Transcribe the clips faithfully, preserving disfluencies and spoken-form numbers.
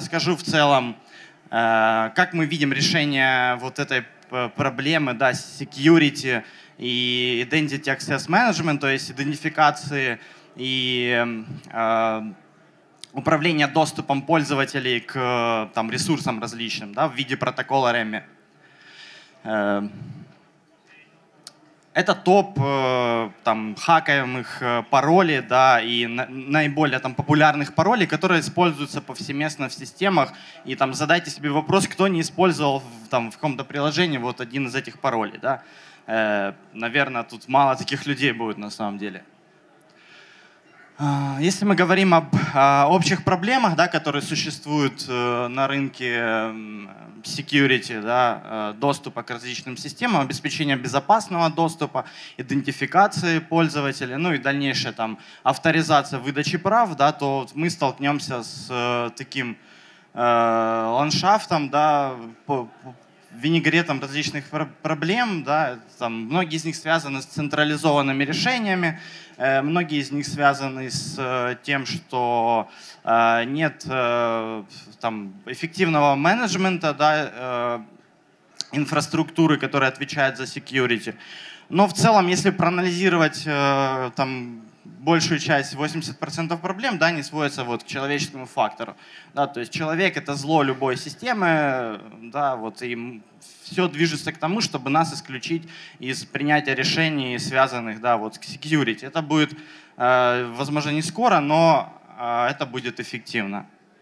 расскажу в целом, как мы видим решение вот этой проблемы, да, security и Identity Access Management, то есть идентификации и э, управления доступом пользователей к там, ресурсам различным, да, в виде протокола ремми. Э, Это топ э, там, хакаемых э, паролей, да, и на, наиболее там, популярных паролей, которые используются повсеместно в системах. И там, задайте себе вопрос, кто не использовал в, там, в каком-то приложении вот один из этих паролей. Да? Э, наверное, тут мало таких людей будет на самом деле. Если мы говорим об о общих проблемах, да, которые существуют э, на рынке э, security, да, э, доступа к различным системам, обеспечения безопасного доступа, идентификации пользователя, ну и дальнейшая там, авторизация выдачи прав, да, то мы столкнемся с э, таким э, ландшафтом, да, по, по, винегретом различных проблем. Да, там, многие из них связаны с централизованными решениями, э, многие из них связаны с э, тем, что э, нет э, там, эффективного менеджмента, да, э, инфраструктуры, которая отвечает за security. Но в целом, если проанализировать э, там, большую часть, восемьдесят процентов проблем, да, не сводятся вот к человеческому фактору. Да, то есть человек — это зло любой системы, да, вот, и все движется к тому, чтобы нас исключить из принятия решений, связанных, да, вот, с security. Это будет, э, возможно, не скоро, но э, это будет эффективно.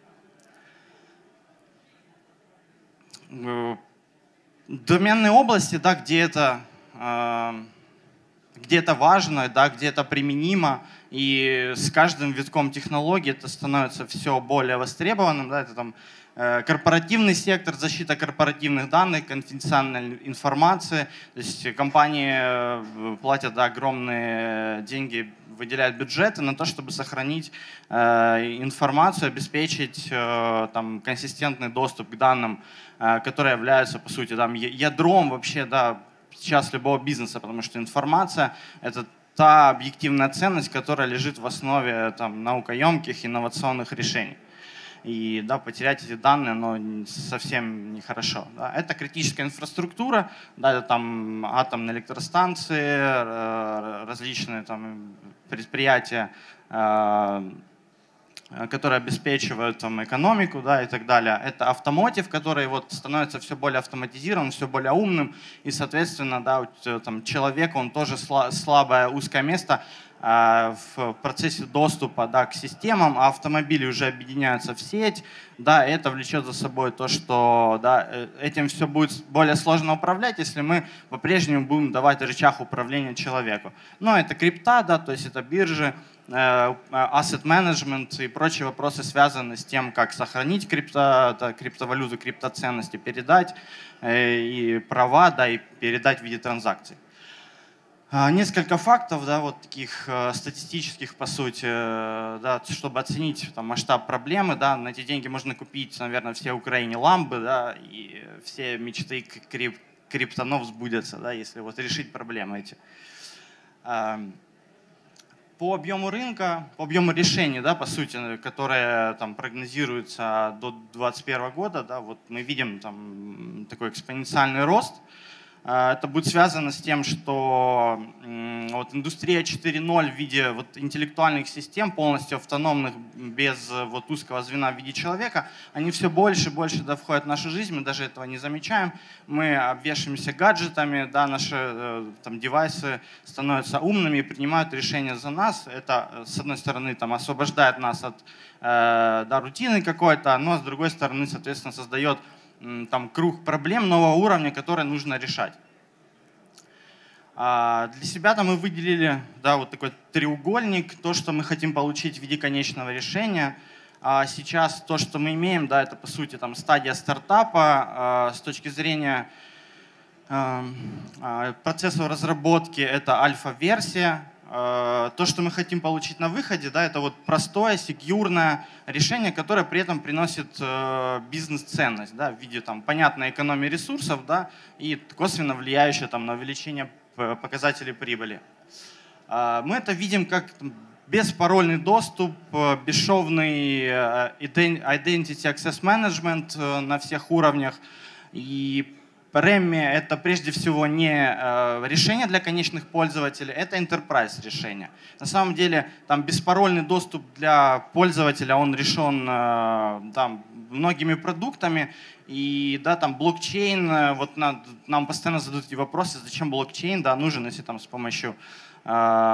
Доменные области, да, где это... Э, где это важно, да, где это применимо, и с каждым витком технологий это становится все более востребованным. Да, это там, э, корпоративный сектор, защита корпоративных данных, конфиденциальной информации. То есть компании э, платят, да, огромные деньги, выделяют бюджеты на то, чтобы сохранить э, информацию, обеспечить э, там, консистентный доступ к данным, э, которые являются, по сути, там, ядром вообще, да, сейчас любого бизнеса, потому что информация — это та объективная ценность, которая лежит в основе там, наукоемких, инновационных решений. И да, потерять эти данные, но совсем нехорошо. Да. Это критическая инфраструктура, да, это там атомные электростанции, различные там, предприятия, которые обеспечивают там, экономику, да, и так далее. Это автомотив, который вот, становится все более автоматизированным, все более умным, и, соответственно, да, там, человек, он тоже слабое, узкое место э, в процессе доступа, да, к системам, а автомобили уже объединяются в сеть, да, и это влечет за собой то, что, да, этим все будет более сложно управлять, если мы по-прежнему будем давать рычаг управления человеку. Но это крипта, да, то есть это биржи, asset management и прочие вопросы связаны с тем, как сохранить крипто, да, криптовалюту, криптоценности, передать э, и права, да, и передать в виде транзакций. А, несколько фактов, да, вот таких э, статистических, по сути, э, да, чтобы оценить там, масштаб проблемы. Да, на эти деньги можно купить, наверное, все в Украине ламбы, да, и все мечты крип криптонов сбудятся, да, если вот решить проблемы эти. По объему рынка, по объему решений, да, по сути, которые там, прогнозируются до две тысячи двадцать первого года, да, вот мы видим там, такой экспоненциальный рост. Это будет связано с тем, что вот, индустрия четыре ноль в виде вот, интеллектуальных систем, полностью автономных, без вот, узкого звена в виде человека, они все больше и больше да, входят в нашу жизнь, мы даже этого не замечаем. Мы обвешиваемся гаджетами, да, наши там, девайсы становятся умными и принимают решения за нас. Это, с одной стороны, там, освобождает нас от э, да, рутины какой-то, но с другой стороны, соответственно, создает там, круг проблем нового уровня, которые нужно решать. А для себя мы выделили да, вот такой треугольник, то, что мы хотим получить в виде конечного решения. А сейчас то, что мы имеем, да, это по сути там, стадия стартапа а, с точки зрения а, процесса разработки, это альфа-версия. То, что мы хотим получить на выходе, да, это вот простое, секьюрное решение, которое при этом приносит э, бизнес-ценность, да, в виде там, понятной экономии ресурсов, да, и косвенно влияющее там, на увеличение показателей прибыли. Э, мы это видим как там, беспарольный доступ, бесшовный Identity Access Management на всех уровнях. И Remmy — это прежде всего не решение для конечных пользователей, это enterprise решение. На самом деле там беспарольный доступ для пользователя, он решен там, многими продуктами. И да, там блокчейн, вот на, нам постоянно задают эти вопросы, зачем блокчейн да, нужен, если там с помощью э,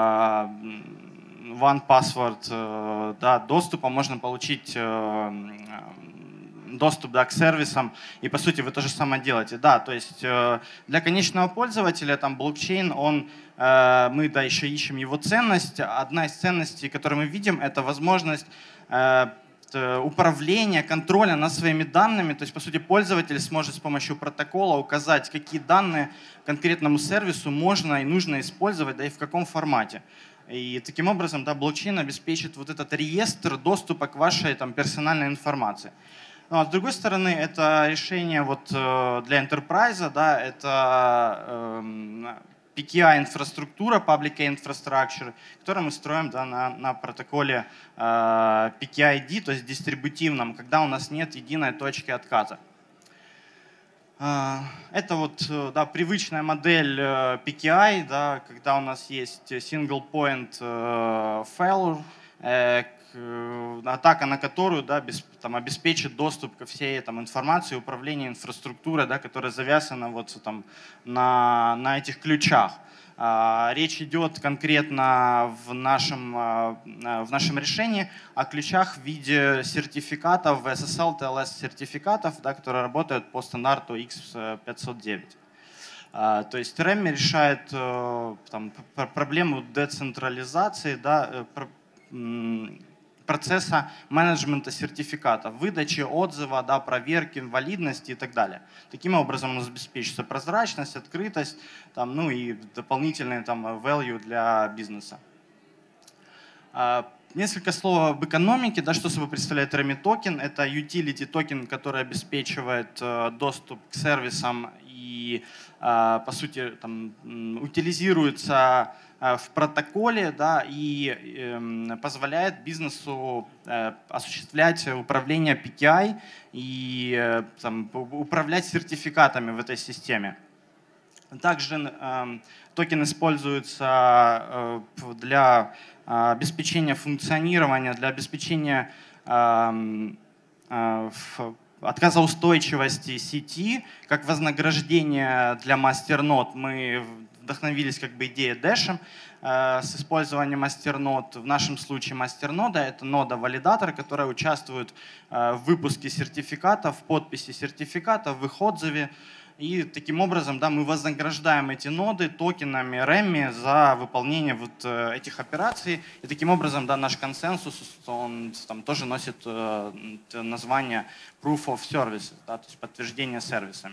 OnePassword да, доступа можно получить э, доступ да, к сервисам, и по сути вы то же самое делаете. Да, то есть э, для конечного пользователя там блокчейн, он, э, мы да, еще ищем его ценность. Одна из ценностей, которую мы видим, это возможность э, управления, контроля над своими данными. То есть, по сути, пользователь сможет с помощью протокола указать, какие данные конкретному сервису можно и нужно использовать, да и в каком формате. И таким образом да, блокчейн обеспечит вот этот реестр доступа к вашей там, персональной информации. Ну, а с другой стороны, это решение вот, для enterprise, да, это э, пи кей ай-инфраструктура, Public Key Infrastructure, которую мы строим да, на, на протоколе э, пи кей ай ди, то есть дистрибутивном, когда у нас нет единой точки отката. Э, это вот да, привычная модель э, пи кей ай, да, когда у нас есть single point э, failure, э, атака на которую да, без, там, обеспечит доступ ко всей там, информации, управлению инфраструктурой, да, которая завязана вот, там, на, на этих ключах. А, речь идет конкретно в нашем, в нашем решении о ключах в виде сертификатов, эс эс эл, ти эл эс сертификатов, да, которые работают по стандарту икс пятьсот девять. А, то есть Remmy решает там, проблему децентрализации, да, процесса менеджмента сертификатов, выдачи отзыва, да, проверки, валидности и так далее. Таким образом у нас обеспечится прозрачность, открытость, там, ну и дополнительный там, value для бизнеса. Несколько слов об экономике. Да, что собой представляет Remmy токен? Это utility токен, который обеспечивает доступ к сервисам и, по сути, там, утилизируется в протоколе да, и э, позволяет бизнесу э, осуществлять управление пи кей ай и э, там, управлять сертификатами в этой системе. Также э, токен используется э, для э, обеспечения функционирования, для обеспечения э, э, отказоустойчивости сети, как вознаграждение для мастернод. Мы вдохновились как бы идеей Dash э, с использованием мастернод. В нашем случае мастернода — это нода-валидатор, которая участвует э, в выпуске сертификатов, в подписи сертификатов, в их отзыве. И таким образом да, мы вознаграждаем эти ноды токенами Remmy за выполнение вот, э, этих операций. И таким образом да, наш консенсус он, там, тоже носит э, название Proof of Service, да, то есть подтверждение сервисами.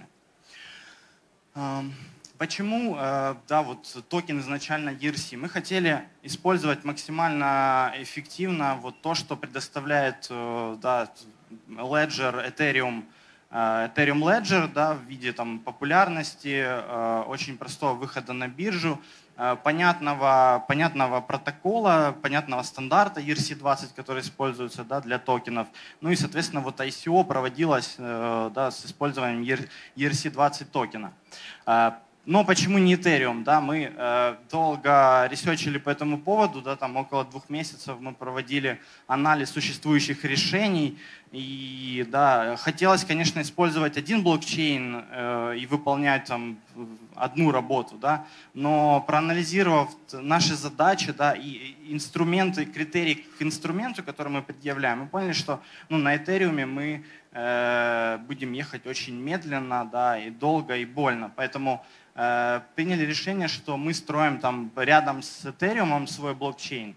Почему да, вот, токен изначально и эр си? Мы хотели использовать максимально эффективно вот то, что предоставляет да, Ledger, Ethereum, Ethereum Ledger да, в виде там, популярности, очень простого выхода на биржу, понятного, понятного протокола, понятного стандарта и эр си двадцать, который используется да, для токенов. Ну и, соответственно, вот ай си о проводилось да, с использованием и эр си двадцать токена. Но почему не Ethereum? Да, мы э, долго ресерчили по этому поводу, да, там около двух месяцев мы проводили анализ существующих решений. И да, хотелось, конечно, использовать один блокчейн э, и выполнять там одну работу, да, но проанализировав наши задачи да, и инструменты, критерии к инструменту, который мы предъявляем, мы поняли, что ну, на Ethereum мы э, будем ехать очень медленно да, и долго и больно. Поэтому приняли решение, что мы строим там рядом с Ethereum свой блокчейн.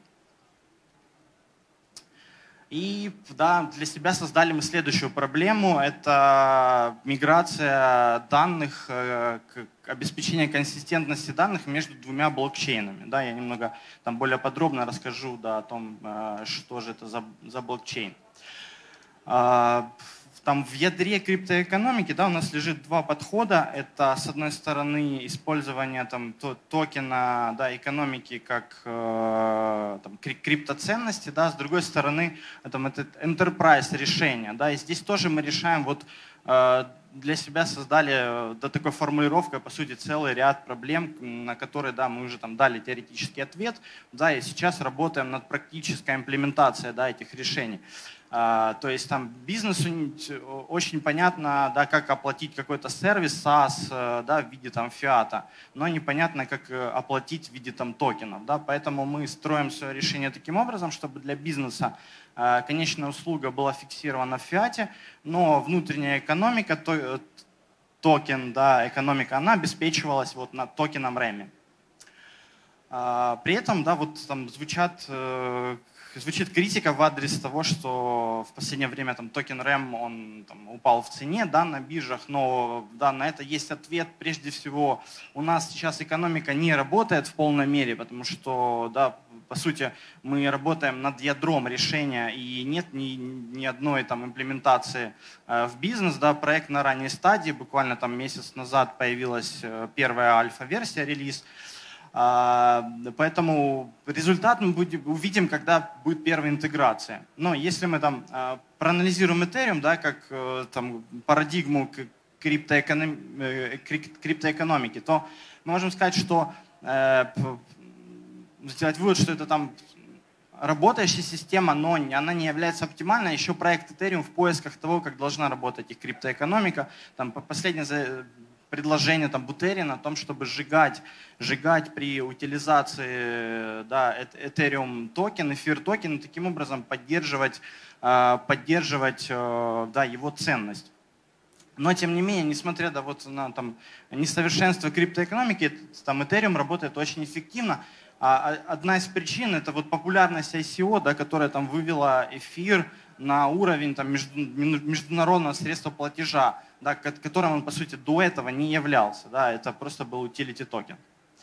И да, для себя создали мы следующую проблему. Это миграция данных, обеспечение консистентности данных между двумя блокчейнами. Да, я немного там более подробно расскажу да, о том, что же это за, за блокчейн. там в ядре криптоэкономики, да, у нас лежит два подхода. Это, с одной стороны, использование там, то, токена, да, экономики как э, там, криптоценности, да, с другой стороны, там, это enterprise решение. Да, и здесь тоже мы решаем, вот, э, для себя создали да, такой формулировкой, по сути, целый ряд проблем, на которые да, мы уже там, дали теоретический ответ, да, и сейчас работаем над практической имплементацией да, этих решений. Uh, то есть там бизнесу очень понятно, да, как оплатить какой-то сервис SaaS да, в виде там фиата, но непонятно, как оплатить в виде там токенов. Да, поэтому мы строим свое решение таким образом, чтобы для бизнеса uh, конечная услуга была фиксирована в фиате, но внутренняя экономика, то, токен, да, экономика, она обеспечивалась вот на токеном рэме. Uh, при этом да, вот, там звучат uh, Звучит критика в адрес того, что в последнее время там, токен рэм он, там, упал в цене да, на биржах, но да, на это есть ответ. Прежде всего, у нас сейчас экономика не работает в полной мере, потому что, да, по сути, мы работаем над ядром решения, и нет ни, ни одной там, имплементации э, в бизнес. Да, проект на ранней стадии, буквально там, месяц назад появилась э, первая альфа-версия, релиз. Поэтому результат мы будем, увидим, когда будет первая интеграция. Но если мы там проанализируем Ethereum, да, как там, парадигму криптоэкономики, криптоэкономики, то мы можем сказать, что сделать вывод, что это там работающая система, но она не является оптимальной. Еще проект Ethereum в поисках того, как должна работать их криптоэкономика. Там последнее предложение там, Бутерина о том, чтобы сжигать, сжигать при утилизации да, Ethereum токен, эфир токен, и таким образом поддерживать, поддерживать да, его ценность. Но тем не менее, несмотря да, вот, на там, несовершенство криптоэкономики, там, Ethereum работает очень эффективно. А одна из причин это вот популярность ай си о, да, которая там, вывела эфир на уровень там, международного средства платежа, да, которым он, по сути, до этого не являлся. Да, это просто был utility токен.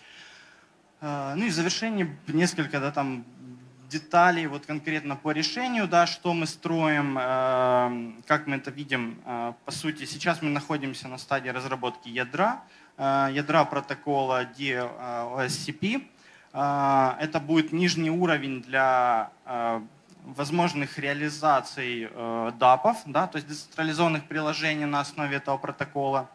Ну и в завершении несколько да, там, деталей вот конкретно по решению, да, что мы строим, как мы это видим. По сути, сейчас мы находимся на стадии разработки ядра, ядра протокола ди о эс си пи. Это будет нижний уровень для возможных реализаций э, дапов, да, то есть децентрализованных приложений на основе этого протокола.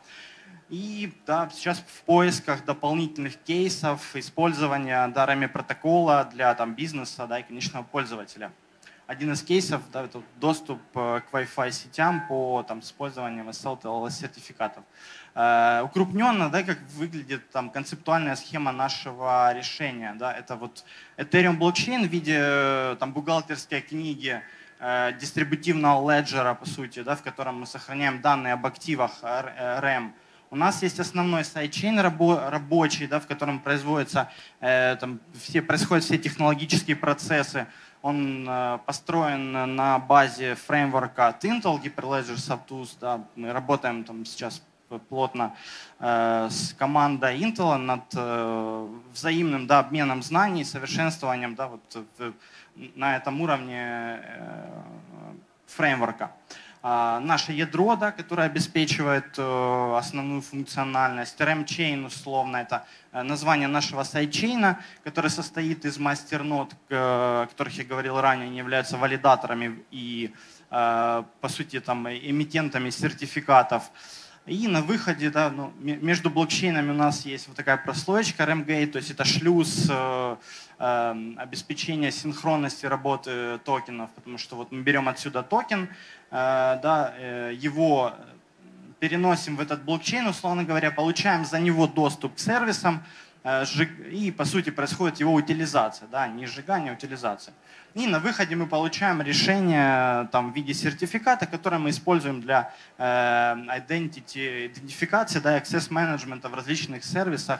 И да, сейчас в поисках дополнительных кейсов использования дарами протокола для там, бизнеса да, и конечного пользователя. Один из кейсов да, это доступ к Wi-Fi сетям по там, использованию эс эл ти эл эс сертификатов. Э, укрупненно, да, как выглядит там, концептуальная схема нашего решения. Да, это вот Ethereum блокчейн в виде там, бухгалтерской книги, э, дистрибутивного леджера, по сути, да, в котором мы сохраняем данные об активах рэм. У нас есть основной сайдчейн рабо рабочий, да, в котором производятся, э, там, все, происходят все технологические процессы. Он э, построен на базе фреймворка от Intel, Hyperledger Softus. Да. Мы работаем там сейчас плотно э, с командой Intel над э, взаимным да, обменом знаний, совершенствованием да, вот, в, на этом уровне э, фреймворка. А, наше ядро, да, которое обеспечивает э, основную функциональность, рэм-чейн условно, это название нашего сайдчейна, который состоит из мастернод, о которых я говорил ранее, они являются валидаторами и, э, по сути, там, эмитентами сертификатов. И на выходе да, ну, между блокчейнами у нас есть вот такая прослоечка рэм-гейт, то есть это шлюз э, э, обеспечения синхронности работы токенов, потому что вот мы берем отсюда токен, э, да, э, его переносим в этот блокчейн, условно говоря, получаем за него доступ к сервисам, э, и по сути происходит его утилизация, да, не сжигание, а утилизация. И на выходе мы получаем решение там, в виде сертификата, которое мы используем для э, identity, идентификации, да, access management в различных сервисах.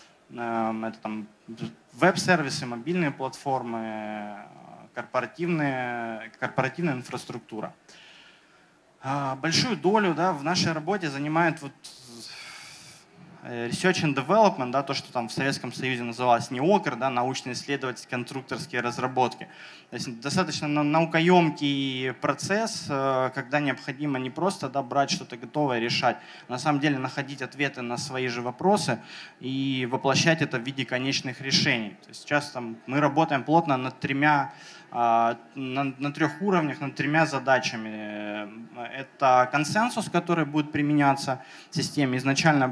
Э, это там веб-сервисы, мобильные платформы, корпоративные, корпоративная инфраструктура. Э, большую долю да, в нашей работе занимает вот research and development, да, то, что там в Советском Союзе называлось НИОКР, да, научно-исследовательские конструкторские разработки. То есть достаточно наукоемкий процесс, когда необходимо не просто, да, брать что-то готовое и решать, а на самом деле находить ответы на свои же вопросы и воплощать это в виде конечных решений. То есть сейчас там, мы работаем плотно над тремя На, на трех уровнях, над тремя задачами. Это консенсус, который будет применяться в системе. Изначально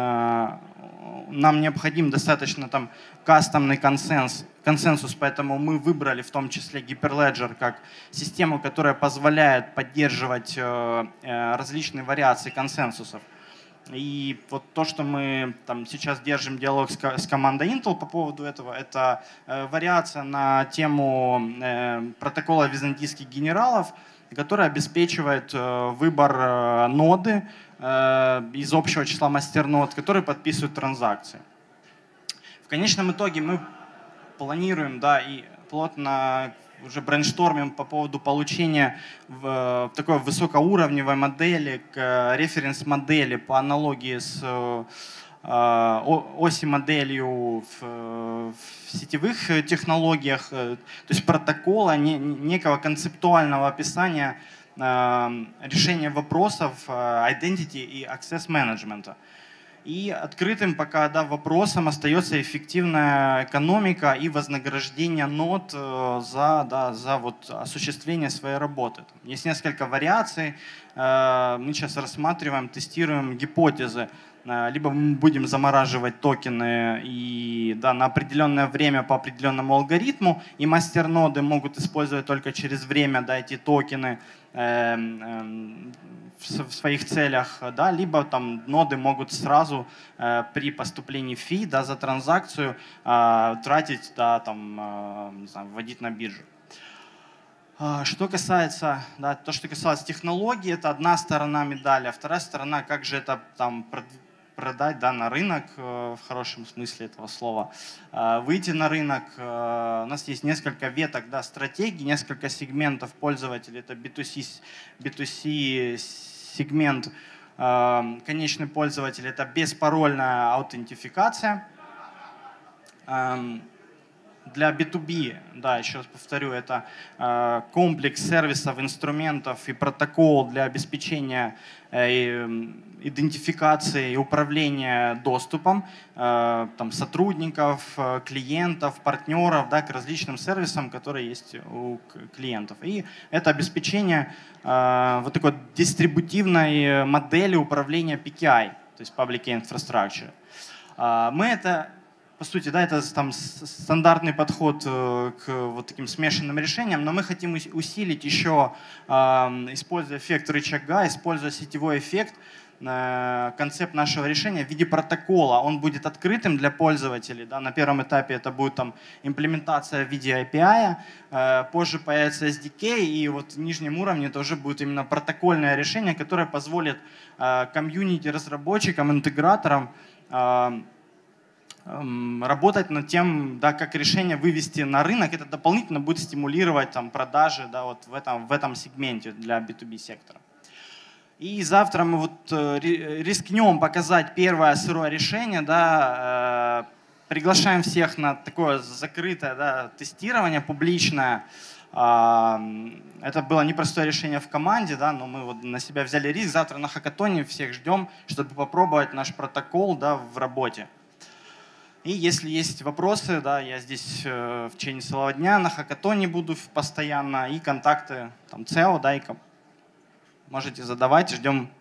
нам необходим достаточно там кастомный консенс, консенсус, поэтому мы выбрали в том числе Hyperledger как систему, которая позволяет поддерживать различные вариации консенсусов. И вот то, что мы там сейчас держим диалог с, с командой Intel по поводу этого, это э, вариация на тему э, протокола византийских генералов, который обеспечивает э, выбор э, ноды э, из общего числа мастернод, которые подписывают транзакции. В конечном итоге мы планируем, да, и плотно уже брейнштормим по поводу получения в, в такой высокоуровневой модели, к референс-модели по аналогии с э, оси-моделью в, в сетевых технологиях, то есть протокола, не, некого концептуального описания э, решения вопросов identity и access management. И открытым пока, да, вопросом остается эффективная экономика и вознаграждение нод за, да, за вот осуществление своей работы. Есть несколько вариаций. Мы сейчас рассматриваем, тестируем гипотезы. Либо мы будем замораживать токены и, да, на определенное время по определенному алгоритму, и мастерноды могут использовать только через время, да, эти токены э, э, в своих целях, да, либо там ноды могут сразу э, при поступлении фи, да, за транзакцию э, тратить, да, там, э, не знаю, вводить на биржу. Что касается, да, то, что касалось технологий, это одна сторона медали, а вторая сторона, как же это там продать, да, на рынок, в хорошем смысле этого слова, выйти на рынок. У нас есть несколько веток, да, стратегий, несколько сегментов пользователей. Это би ту си, би ту си сегмент, конечный пользователь, это беспарольная аутентификация. Для би ту би, да, еще раз повторю, это э, комплекс сервисов, инструментов и протокол для обеспечения э, идентификации и управления доступом э, там, сотрудников, э, клиентов, партнеров, да, к различным сервисам, которые есть у клиентов. И это обеспечение э, вот такой дистрибутивной модели управления пи кей ай, то есть Public Key Infrastructure. Э, мы это По сути, да, это там стандартный подход к вот таким смешанным решениям, но мы хотим усилить еще, используя эффект рычага, используя сетевой эффект, концепт нашего решения в виде протокола. Он будет открытым для пользователей. Да, на первом этапе это будет там имплементация в виде эй пи ай, позже появится эс ди кей, и вот в нижнем уровне это уже будет именно протокольное решение, которое позволит комьюнити, разработчикам, интеграторам работать над тем, да, как решение вывести на рынок. Это дополнительно будет стимулировать там, продажи, да, вот в, этом, в этом сегменте для би ту би сектора. И завтра мы вот рискнем показать первое сырое решение. Да, э, приглашаем всех на такое закрытое, да, тестирование публичное. Это было непростое решение в команде, да, но мы вот на себя взяли риск. Завтра на хакатоне всех ждем, чтобы попробовать наш протокол, да, в работе. И если есть вопросы, да, я здесь э, в течение целого дня на хакатоне буду постоянно, и контакты там, си и о, да, и можете задавать, ждем